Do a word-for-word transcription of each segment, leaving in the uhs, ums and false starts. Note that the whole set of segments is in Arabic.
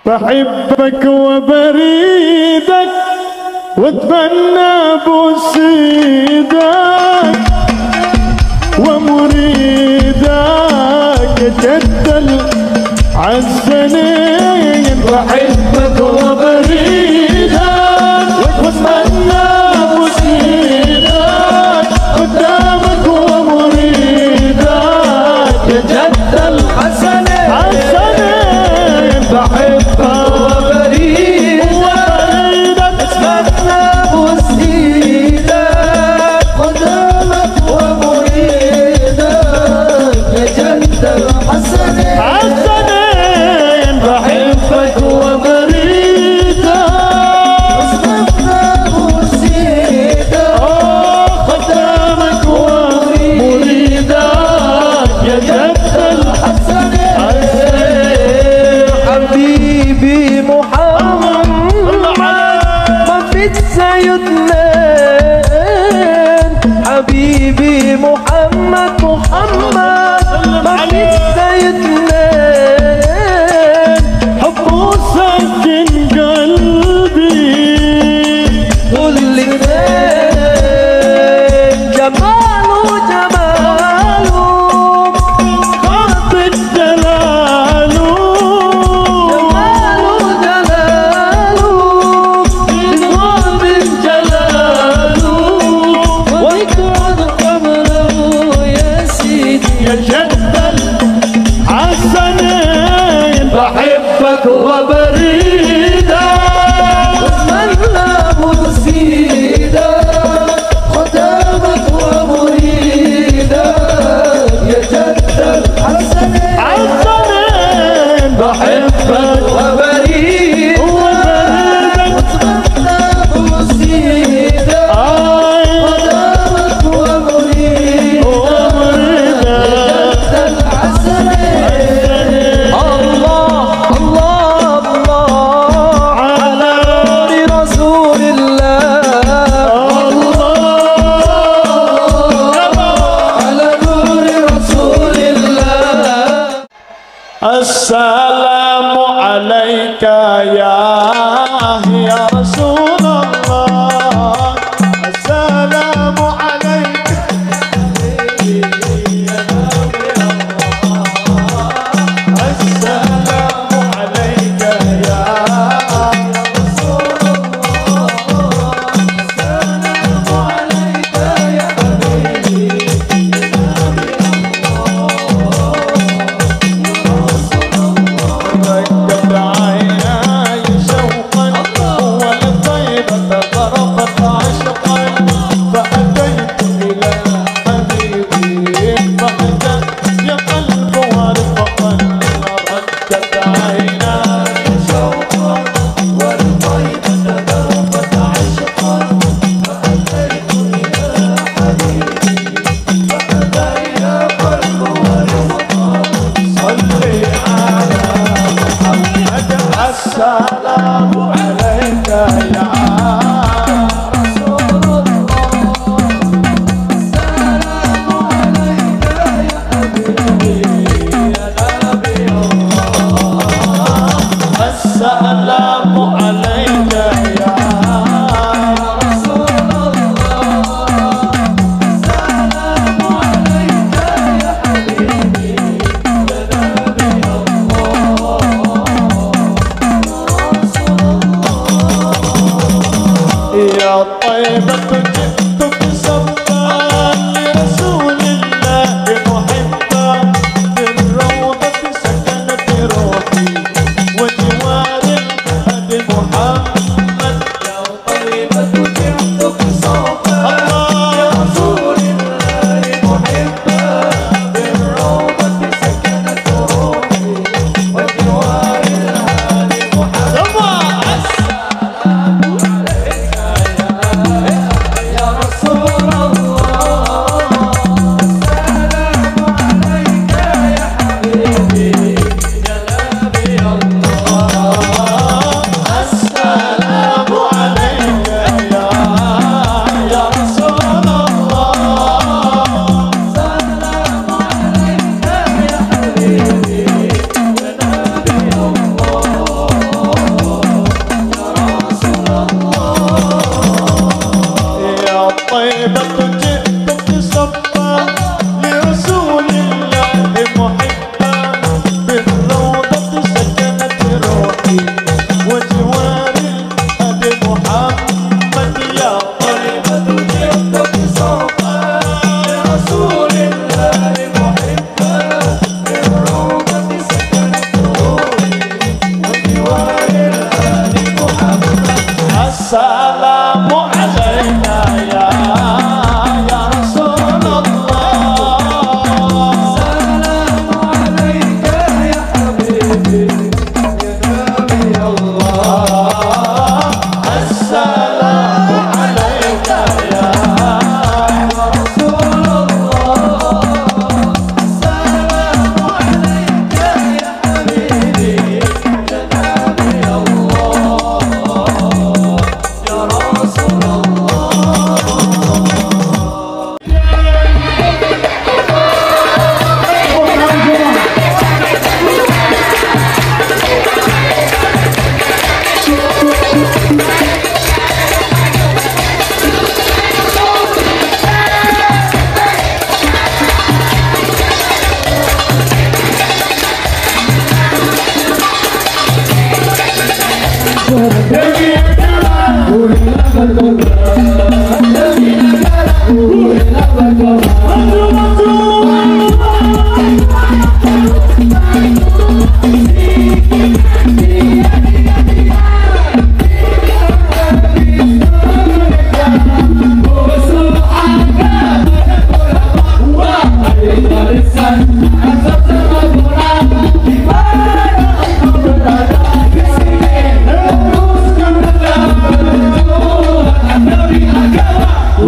بحبك وبريدك واتمنى بوسيدك ومريدك جد العزنين. بحبك وبريدك واتمنى بوسيدك قدامك ومريدك جد الحسنين. حسنين بحبك وبريدك اتمنى بوسيدك قدامك ومريدك جد الحسنين. حسنين بحبك وبريدك اتمنى بوسيدك قدامك ومريدك جد الحسنين. حبيبي محمد ما فيك زيه اتنين. حبيبي محمد محمد ما فيك زيه اتنين. حبه سكن قلبي كل اتنين. جماله جماله خاطر دلاله جماله جلاله بقرب جلاله ويكون قمره يا سيدي يا جد الحسنين. بحبك وبريدك واتمنى بوسيدك قدامك ومريدك يا جد الحسنين. حسنين بحبك وبريدك واتمنى بوسيدك قدامك ومريدك يا جد الحسنين. الله الله الله على نور رسول الله. على نور رسول الله. السلام عليك يا يا رسول الله. السلام عليك يا نبي الله. السلام عليك يا رسول الله. السلام عليك يا حبيبي رقت عيناي شوقا ولطيبة ضربت عشقا فأتيت إلى حبيبي فأتت يا قلب ورفقا. رقت عيناي شوقا ولطيبة ضربت عشقا فأتيت إلى حبيبي فأتت يا قلب ورفقا. صلي على محمد. السلام عليك يا رسول الله. السلام عليك يا حبيبي يا نبي الله. السلام عليك يا رسول الله. السلام عليك يا حبيبي يا نبي الله. يا طيبة جئتك سبا لرسول الله محبا. بالروضة سكنت روحي وجوار الهادي محمد. يا طيبة جئتك سبا لرسول الله محبا. بالروضة سكنت روحي وجوار الهادي محمد. السلام عليك يا رسول الله.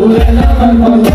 رسول الله